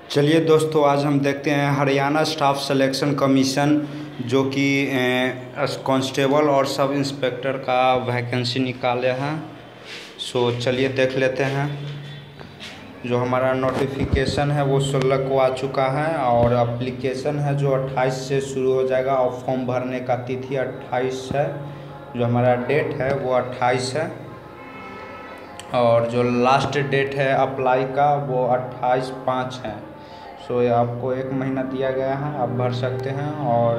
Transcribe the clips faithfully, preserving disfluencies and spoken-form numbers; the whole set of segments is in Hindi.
चलिए दोस्तों, आज हम देखते हैं हरियाणा स्टाफ सिलेक्शन कमीशन जो कि कांस्टेबल और सब इंस्पेक्टर का वैकेंसी निकाले हैं। सो चलिए देख लेते हैं। जो हमारा नोटिफिकेशन है वो सोलह को आ चुका है और एप्लीकेशन है जो अट्ठाईस से शुरू हो जाएगा और फॉर्म भरने का तिथि अट्ठाईस है। जो हमारा डेट है वो अट्ठाईस है और जो लास्ट डेट है अप्लाई का वो अट्ठाईस पाँच है। सो ये आपको एक महीना दिया गया है, आप भर सकते हैं। और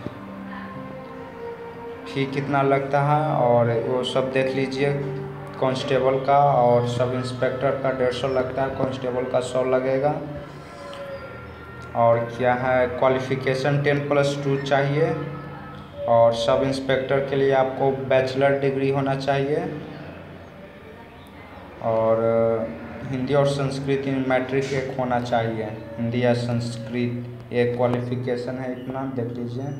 फी कितना लगता है और वो सब देख लीजिए। कांस्टेबल का और सब इंस्पेक्टर का डेढ़ सौ लगता है, कांस्टेबल का सौ लगेगा। और क्या है, क्वालिफ़िकेशन टेन प्लस टू चाहिए और सब इंस्पेक्टर के लिए आपको बैचलर डिग्री होना चाहिए और हिंदी और संस्कृत में मैट्रिक एक होना चाहिए। हिंदी या संस्कृत एक क्वालिफ़िकेशन है, इतना देख लीजिए।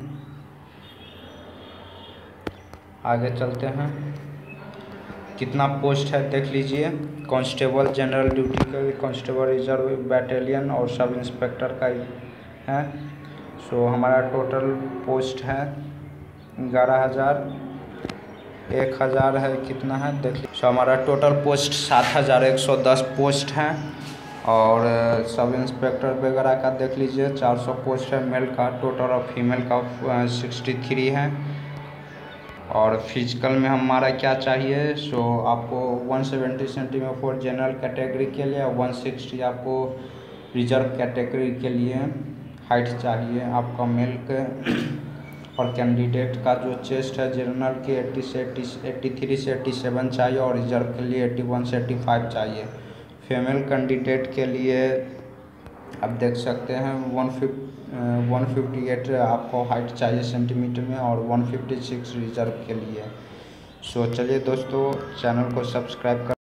आगे चलते हैं, कितना पोस्ट है देख लीजिए। कांस्टेबल जनरल ड्यूटी का भी, कांस्टेबल रिजर्व बैटालियन और सब इंस्पेक्टर का है। सो हमारा टोटल पोस्ट है ग्यारह हज़ार एक हज़ार है, कितना है देख लीजिए। सो हमारा टोटल पोस्ट सात हज़ार एक सौ दस पोस्ट है और सब इंस्पेक्टर वगैरह का देख लीजिए चार सौ पोस्ट है मेल का टोटल और फीमेल का सिक्सटी थ्री है। और फिजिकल में हमारा क्या चाहिए, सो आपको one seventy centimetre for general category के लिए, वन सिक्सटी आपको रिजर्व कैटेगरी के लिए हाइट चाहिए आपका मेल के। और कैंडिडेट का जो चेस्ट है जनरल के अस्सी से तिरासी से सत्तासी चाहिए और रिजर्व के लिए इक्यासी से पचासी चाहिए। फीमेल कैंडिडेट के लिए आप देख सकते हैं one fifty one fifty eight आपको हाइट चाहिए सेंटीमीटर में और वन फिफ्टी सिक्स रिजर्व के लिए। सो चलिए दोस्तों, चैनल को सब्सक्राइब कर